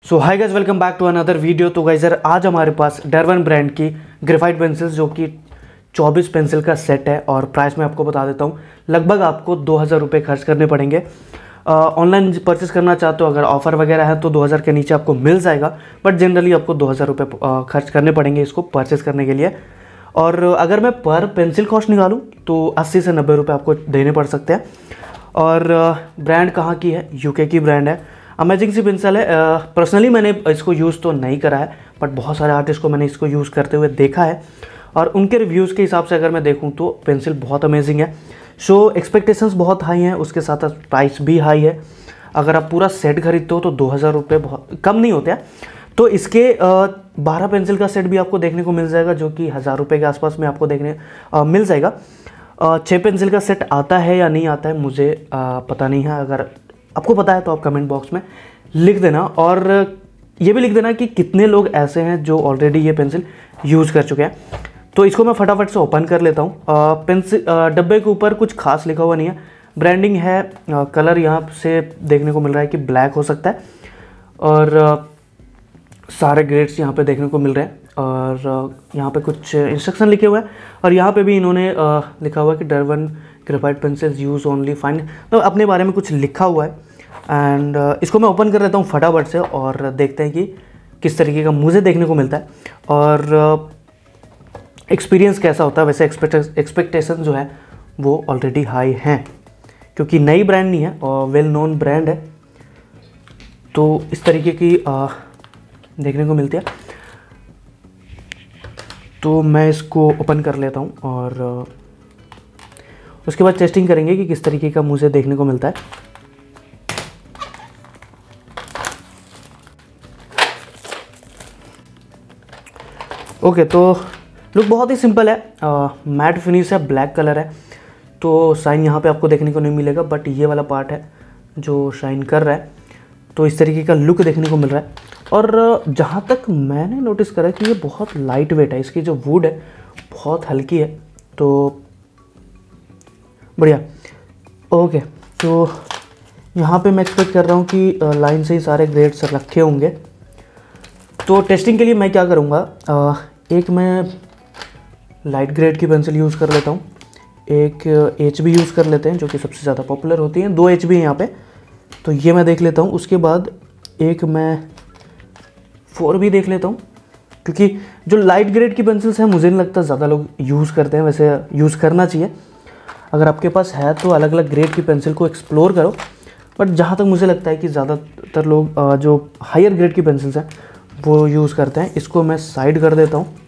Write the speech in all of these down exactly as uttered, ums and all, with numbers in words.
So hi guys, welcome back to another video. तो guys यार आज हमारे पास डरवन ब्रांड की ग्रेफाइट पेंसिल्स जो कि चौबीस पेंसिल का सेट है और प्राइस मैं आपको बता देता हूँ। लगभग आपको दो हज़ार रुपये खर्च करने पड़ेंगे। ऑनलाइन uh, परचेस करना चाहते हो, अगर ऑफ़र वगैरह है तो दो हज़ार के नीचे आपको मिल जाएगा, बट जनरली आपको दो हज़ार रुपये खर्च करने पड़ेंगे इसको परचेस करने के लिए। और अगर मैं पर पेंसिल कॉस्ट निकालूँ तो अस्सी से नब्बे रुपये आपको देने पड़ सकते हैं। और ब्रांड कहाँ की है? यूके की ब्रांड है। अमेजिंग सी पेंसिल है। पर्सनली मैंने इसको यूज़ तो नहीं करा है, बट बहुत सारे आर्टिस्ट को मैंने इसको यूज़ करते हुए देखा है और उनके रिव्यूज़ के हिसाब से अगर मैं देखूं तो पेंसिल बहुत अमेजिंग है। सो एक्सपेक्टेशंस बहुत हाई हैं, उसके साथ प्राइस भी हाई है। अगर आप पूरा सेट खरीदते हो तो दो हज़ार रुपये बहुत कम नहीं होते हैं। तो इसके बारह पेंसिल का सेट भी आपको देखने को मिल जाएगा जो कि हज़ार रुपये के आसपास में आपको देखने आ, मिल जाएगा। छः पेंसिल का सेट आता है या नहीं आता है मुझे आ, पता नहीं है। अगर आपको पता है तो आप कमेंट बॉक्स में लिख देना, और ये भी लिख देना कि कितने लोग ऐसे हैं जो ऑलरेडी ये पेंसिल यूज़ कर चुके हैं। तो इसको मैं फटाफट से ओपन कर लेता हूँ। पेंसिल डब्बे के ऊपर कुछ खास लिखा हुआ नहीं है, ब्रांडिंग है। आ, कलर यहाँ से देखने को मिल रहा है कि ब्लैक हो सकता है, और आ, सारे ग्रेड्स यहाँ पे देखने को मिल रहे हैं। और यहाँ पे कुछ इंस्ट्रक्शन लिखे हुए हैं, और यहाँ पे भी इन्होंने आ, लिखा हुआ है कि Derwent graphite pencils use only fine, तो अपने बारे में कुछ लिखा हुआ है। एंड uh, इसको मैं ओपन कर लेता हूँ फटाफट से और देखते हैं कि किस तरीके का मुझे देखने को मिलता है और एक्सपीरियंस uh, कैसा होता है। वैसे एक्सपेक्ट एक्सपेक्टेशन जो है वो ऑलरेडी हाई हैं, क्योंकि नई ब्रांड नहीं है और वेल नोन ब्रांड है, तो इस तरीके की uh, देखने को मिलती है। तो मैं इसको ओपन कर लेता हूँ और uh, उसके बाद टेस्टिंग करेंगे कि किस तरीके का मुझे देखने को मिलता है। ओके okay, तो लुक बहुत ही सिंपल है। मैट फिनिश है, ब्लैक कलर है, तो शाइन यहाँ पे आपको देखने को नहीं मिलेगा, बट ये वाला पार्ट है जो शाइन कर रहा है। तो इस तरीके का लुक देखने को मिल रहा है। और जहाँ तक मैंने नोटिस करा कि ये बहुत लाइट वेट है, इसकी जो वुड है बहुत हल्की है, तो बढ़िया। ओके, तो यहाँ पे मैं एक्सपेक्ट कर रहा हूँ कि लाइन से ही सारे ग्रेड्स रखे होंगे। तो टेस्टिंग के लिए मैं क्या करूँगा, एक मैं लाइट ग्रेड की पेंसिल यूज़ कर लेता हूँ, एक एच बी यूज़ कर लेते हैं जो कि सबसे ज़्यादा पॉपुलर होती हैं। दो एच बी है यहाँ पे, तो ये मैं देख लेता हूँ। उसके बाद एक मैं फोर भी देख लेता हूँ, क्योंकि जो लाइट ग्रेड की पेंसिल्स हैं मुझे नहीं लगता ज़्यादा लोग यूज़ करते हैं। वैसे यूज़ करना चाहिए, अगर आपके पास है तो अलग अलग ग्रेड की पेंसिल को एक्सप्लोर करो, बट जहाँ तक मुझे लगता है कि ज़्यादातर लोग जो हायर ग्रेड की पेंसिल्स हैं वो यूज़ करते हैं। इसको मैं साइड कर देता हूँ।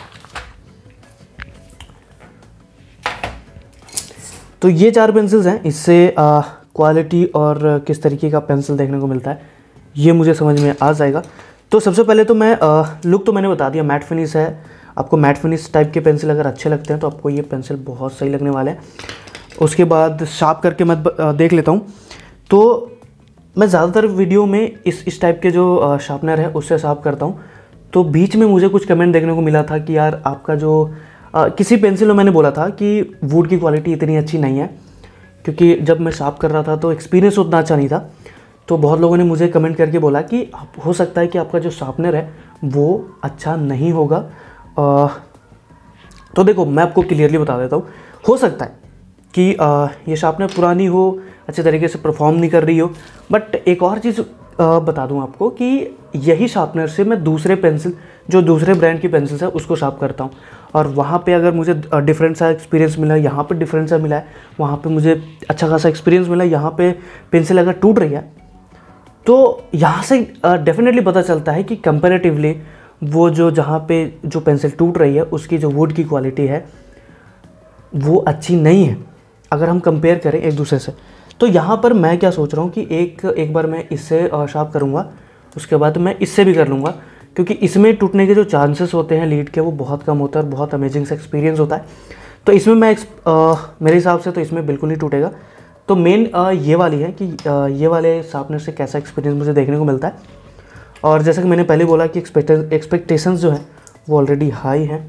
तो ये चार पेंसिल्स हैं, इससे क्वालिटी और किस तरीके का पेंसिल देखने को मिलता है ये मुझे समझ में आ जाएगा। तो सबसे पहले तो मैं लुक तो मैंने बता दिया, मैट फिनिश है। आपको मैट फिनिश टाइप के पेंसिल अगर अच्छे लगते हैं तो आपको ये पेंसिल बहुत सही लगने वाले हैं। उसके बाद शार्प करके मैं देख लेता हूँ। तो मैं ज़्यादातर वीडियो में इस इस टाइप के जो शार्पनर है उससे शार्प करता हूँ। तो बीच में मुझे कुछ कमेंट देखने को मिला था कि यार आपका जो आ, किसी पेंसिल में मैंने बोला था कि वुड की क्वालिटी इतनी अच्छी नहीं है, क्योंकि जब मैं शार्प कर रहा था तो एक्सपीरियंस उतना अच्छा नहीं था। तो बहुत लोगों ने मुझे कमेंट करके बोला कि हो सकता है कि आपका जो शार्पनर है वो अच्छा नहीं होगा। आ, तो देखो मैं आपको क्लियरली बता देता हूँ, हो सकता है कि आ, ये शार्पनर पुरानी हो, अच्छे तरीके से परफॉर्म नहीं कर रही हो, बट एक और चीज़ बता दूं आपको कि यही शार्पनर से मैं दूसरे पेंसिल जो दूसरे ब्रांड की पेंसिल्स है उसको शार्प करता हूं, और वहाँ पे अगर मुझे डिफरेंट सा एक्सपीरियंस मिला, यहाँ पे डिफरेंट सा मिला है, वहाँ पे मुझे अच्छा खासा एक्सपीरियंस मिला, यहाँ पे पेंसिल अगर टूट रही है तो यहाँ से डेफिनेटली पता चलता है कि कंपेरेटिवली वो जो जहाँ पे जो पेंसिल टूट रही है उसकी जो वुड की क्वालिटी है वो अच्छी नहीं है अगर हम कंपेयर करें एक दूसरे से। तो यहाँ पर मैं क्या सोच रहा हूँ कि एक एक बार मैं इससे शार्प करूँगा, उसके बाद मैं इससे भी कर लूँगा, क्योंकि इसमें टूटने के जो चांसेस होते हैं लीड के वो बहुत कम होता है और बहुत अमेजिंग सा एक्सपीरियंस होता है। तो इसमें मैं आ, मेरे हिसाब से तो इसमें बिल्कुल नहीं टूटेगा। तो मेन ये वाली है कि आ, ये वाले शार्पनर से कैसा एक्सपीरियंस मुझे देखने को मिलता है। और जैसा कि मैंने पहले बोला कि एक्सपेक्ट एक्सपेक्टेशंस जो है वो ऑलरेडी हाई हैं।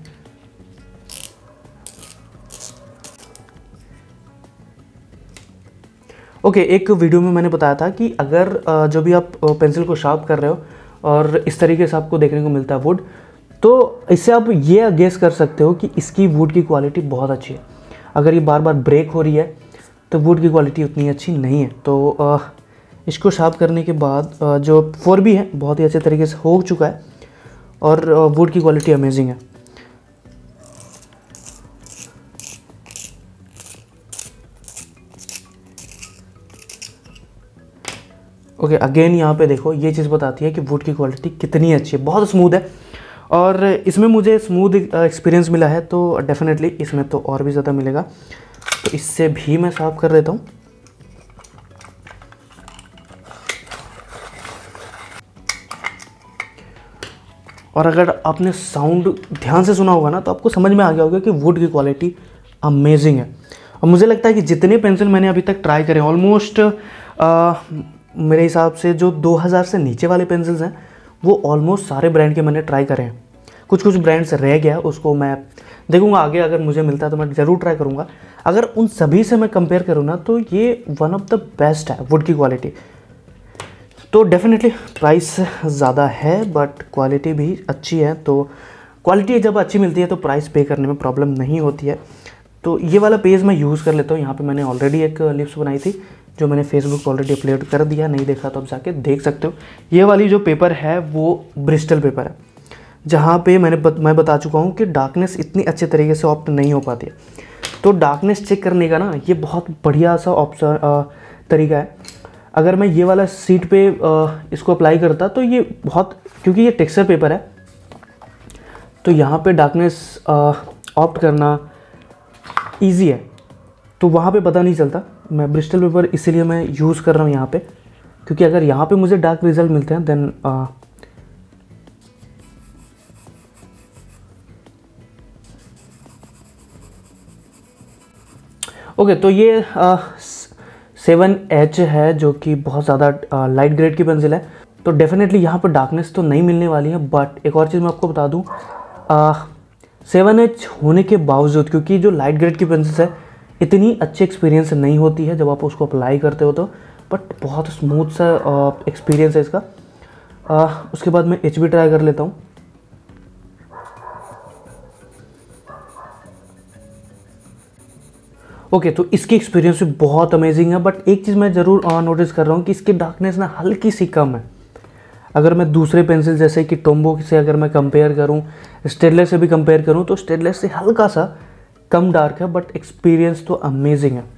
ओके okay, एक वीडियो में मैंने बताया था कि अगर जो भी आप पेंसिल को शार्प कर रहे हो और इस तरीके से आपको देखने को मिलता है वुड। तो इससे आप ये गेस कर सकते हो कि इसकी वुड की क्वालिटी बहुत अच्छी है। अगर ये बार बार ब्रेक हो रही है तो वुड की क्वालिटी उतनी अच्छी नहीं है। तो आ, इसको शार्प करने के बाद आ, जो फोर बी है बहुत ही अच्छे तरीके से हो चुका है और वुड की क्वालिटी अमेजिंग है। ओके okay, अगेन यहाँ पे देखो ये चीज़ बताती है कि वुड की क्वालिटी कितनी अच्छी है, बहुत स्मूथ है। और इसमें मुझे स्मूथ एक्सपीरियंस मिला है, तो डेफिनेटली इसमें तो और भी ज़्यादा मिलेगा। तो इससे भी मैं साफ कर देता हूँ। और अगर आपने साउंड ध्यान से सुना होगा ना तो आपको समझ में आ गया होगा कि वुड की क्वालिटी अमेजिंग है। और मुझे लगता है कि जितने पेंसिल मैंने अभी तक ट्राई करे ऑलमोस्ट मेरे हिसाब से जो दो हज़ार से नीचे वाले पेंसिल्स हैं वो ऑलमोस्ट सारे ब्रांड के मैंने ट्राई करे हैं। कुछ कुछ ब्रांड्स रह गया, उसको मैं देखूंगा आगे, अगर मुझे मिलता है तो मैं ज़रूर ट्राई करूंगा। अगर उन सभी से मैं कंपेयर करूँ ना तो ये वन ऑफ द बेस्ट है वुड की क्वालिटी। तो डेफिनेटली प्राइस ज़्यादा है बट क्वालिटी भी अच्छी है। तो क्वालिटी जब अच्छी मिलती है तो प्राइस पे करने में प्रॉब्लम नहीं होती है। तो ये वाला पेज मैं यूज़ कर लेता हूँ। यहाँ पे मैंने ऑलरेडी एक लिप्स बनाई थी जो मैंने फेसबुक पर ऑलरेडी अपलोड कर दिया, नहीं देखा तो आप जाके देख सकते हो। ये वाली जो पेपर है वो ब्रिस्टल पेपर है, जहाँ पे मैंने बत, मैं बता चुका हूँ कि डार्कनेस इतनी अच्छे तरीके से ऑप्ट नहीं हो पाती है। तो डार्कनेस चेक करने का ना ये बहुत बढ़िया सा ऑप्शन तरीका है। अगर मैं ये वाला सीट पे आ, इसको अप्लाई करता तो ये बहुत, क्योंकि ये टेक्सचर पेपर है तो यहाँ पे डार्कनेस ऑप्ट करना इजी है, तो वहाँ पे पता नहीं चलता। मैं ब्रिस्टल पेपर इसीलिए मैं यूज़ कर रहा हूँ यहाँ पे, क्योंकि अगर यहाँ पे मुझे डार्क रिजल्ट मिलते हैं देन ओके okay, तो ये सेवन एच है जो कि बहुत ज़्यादा लाइट ग्रेड की पेंसिल है। तो डेफिनेटली यहाँ पर डार्कनेस तो नहीं मिलने वाली है। बट एक और चीज़ मैं आपको बता दूँ, सेवन एच होने के बावजूद, क्योंकि जो लाइट ग्रेड की पेंसिल है इतनी अच्छी एक्सपीरियंस नहीं होती है जब आप उसको अप्लाई करते हो तो, बट बहुत स्मूथ सा एक्सपीरियंस है इसका। आ, उसके बाद मैं एच भी ट्राई कर लेता हूँ। ओके okay, तो इसकी एक्सपीरियंस भी बहुत अमेजिंग है। बट एक चीज़ मैं ज़रूर नोटिस कर रहा हूँ कि इसकी डार्कनेस ना हल्की सी कम है। अगर मैं दूसरे पेंसिल जैसे कि टोम्बो से अगर मैं कंपेयर करूँ, स्टेडलर से भी कंपेयर करूँ तो स्टेडलर से हल्का सा कम डार्क है, बट एक्सपीरियंस तो अमेजिंग है।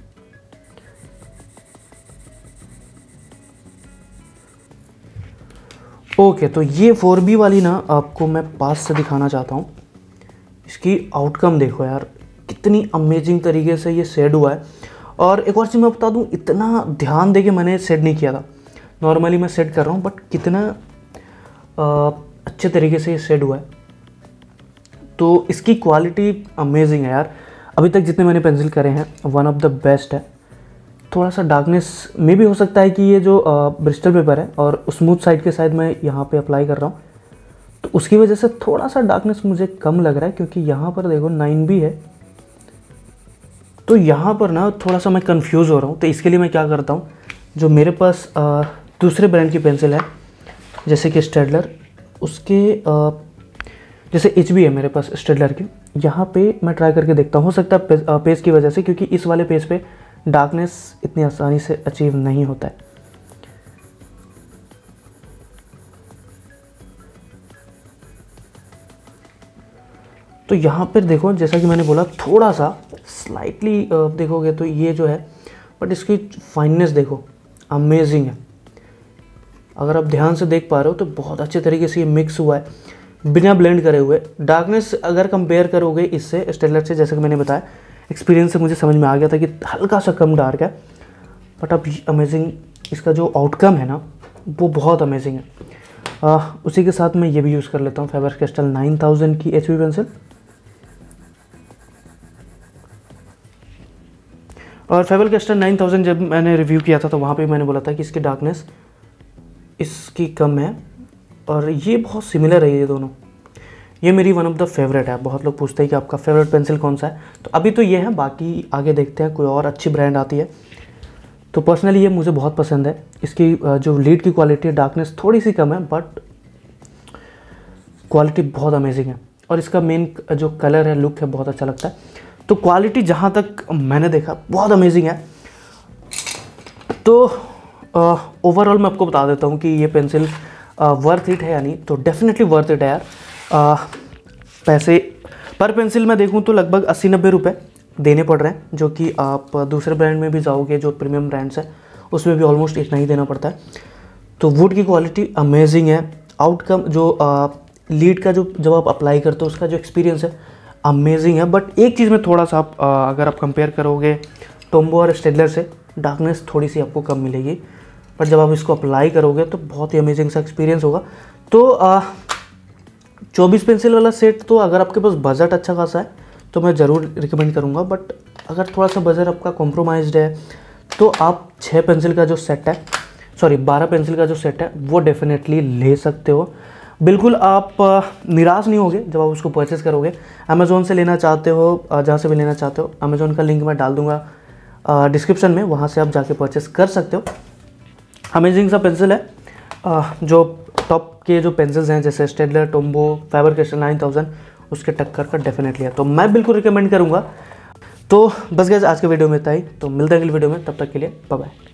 ओके okay, तो ये फोर बी वाली ना आपको मैं पास से दिखाना चाहता हूँ। इसकी आउटकम देखो यार, कितनी अमेजिंग तरीके से ये शेड हुआ है। और एक और चीज़ मैं बता दूँ, इतना ध्यान दे के मैंने शेड नहीं किया था, नॉर्मली मैं शेड कर रहा हूँ, बट कितना आ, अच्छे तरीके से ये शेड हुआ है। तो इसकी क्वालिटी अमेजिंग है यार। अभी तक जितने मैंने पेंसिल करे हैं वन ऑफ द बेस्ट है। थोड़ा सा डार्कनेस में भी हो सकता है कि ये जो ब्रिस्टल पेपर है और स्मूथ साइड के साइड मैं यहाँ पे अप्लाई कर रहा हूँ तो उसकी वजह से थोड़ा सा डार्कनेस मुझे कम लग रहा है, क्योंकि यहाँ पर देखो नाइन भी है तो यहाँ पर ना थोड़ा सा मैं कंफ्यूज हो रहा हूँ। तो इसके लिए मैं क्या करता हूँ, जो मेरे पास आ, दूसरे ब्रांड की पेंसिल है जैसे कि स्टेडलर, उसके आ, जैसे एच बी है मेरे पास स्टेडलर की, यहाँ पे मैं ट्राई करके देखता हूँ। हो सकता है पेज, पेज की वजह से, क्योंकि इस वाले पेज पे डार्कनेस इतनी आसानी से अचीव नहीं होता है। तो यहाँ पर देखो जैसा कि मैंने बोला थोड़ा सा स्लाइटली देखोगे तो ये जो है, बट इसकी फाइननेस देखो अमेजिंग है। अगर आप ध्यान से देख पा रहे हो तो बहुत अच्छे तरीके से ये मिक्स हुआ है बिना ब्लेंड करे हुए। डार्कनेस अगर कंपेयर करोगे इससे स्टेडलर से, जैसे कि मैंने बताया एक्सपीरियंस से मुझे समझ में आ गया था कि हल्का सा कम डार्क है, बट अब अमेजिंग इसका जो आउटकम है ना वो बहुत अमेजिंग है। आ, उसी के साथ मैं ये भी यूज़ कर लेता हूँ फेबर कैस्टल नाइन थाउजेंड की एच बी पेंसिल। और फेबर कैस्टल नाइन थाउजेंड जब मैंने रिव्यू किया था तो वहाँ पे मैंने बोला था कि इसकी डार्कनेस इसकी कम है और ये बहुत सिमिलर है ये दोनों। ये मेरी वन ऑफ द फेवरेट है। बहुत लोग पूछते हैं कि आपका फेवरेट पेंसिल कौन सा है, तो अभी तो ये है, बाकी आगे देखते हैं कोई और अच्छी ब्रांड आती है। तो पर्सनली ये मुझे बहुत पसंद है। इसकी जो लीड की क्वालिटी है, डार्कनेस थोड़ी सी कम है बट क्वालिटी बहुत अमेजिंग है और इसका मेन जो कलर है, लुक है, बहुत अच्छा लगता है। तो क्वालिटी जहाँ तक मैंने देखा बहुत अमेजिंग है। तो ओवरऑल मैं आपको बता देता हूँ कि ये पेंसिल वर्थ इट है या नहीं। तो डेफिनेटली वर्थ इट है यार। uh, पैसे पर पेंसिल मैं देखूँ तो लगभग अस्सी नब्बे रुपये देने पड़ रहे हैं, जो कि आप दूसरे ब्रांड में भी जाओगे जो प्रीमियम ब्रांड्स है उसमें भी ऑलमोस्ट इतना ही देना पड़ता है। तो वुड की क्वालिटी अमेजिंग है। आउटकम जो लीड का जो जब आप अप्लाई करते हो उसका जो एक्सपीरियंस है अमेजिंग है। बट एक चीज़ में थोड़ा सा आप आ, अगर आप कंपेयर करोगे टोम्बो और स्टेडलर से, डार्कनेस थोड़ी सी आपको कम मिलेगी। बट जब आप इसको अप्लाई करोगे तो बहुत ही अमेजिंग सा एक्सपीरियंस होगा। तो चौबीस पेंसिल वाला सेट तो अगर आपके पास बजट अच्छा खासा है तो मैं ज़रूर रिकमेंड करूँगा। बट अगर थोड़ा सा बजट आपका कॉम्प्रोमाइज्ड है तो आप छः पेंसिल का जो सेट है, सॉरी बारह पेंसिल का जो सेट है वो डेफिनेटली ले सकते हो। बिल्कुल आप निराश नहीं होगे जब आप उसको परचेज़ करोगे। अमेज़ोन से लेना चाहते हो, जहाँ से भी लेना चाहते हो, अमेज़ोन का लिंक मैं डाल दूँगा डिस्क्रिप्शन में, वहाँ से आप जाके परचेज़ कर सकते हो। अमेजिंग सा पेंसिल है। जो टॉप के जो पेंसिल्स हैं जैसे Staedtler, Tombow, Faber Castell nine thousand उसके टक्कर का डेफिनेटली है। तो मैं बिल्कुल रिकमेंड करूँगा। तो बस गाइस आज के वीडियो में इतना ही। तो मिलते हैं अगली वीडियो में, तब तक के लिए बाय बाय।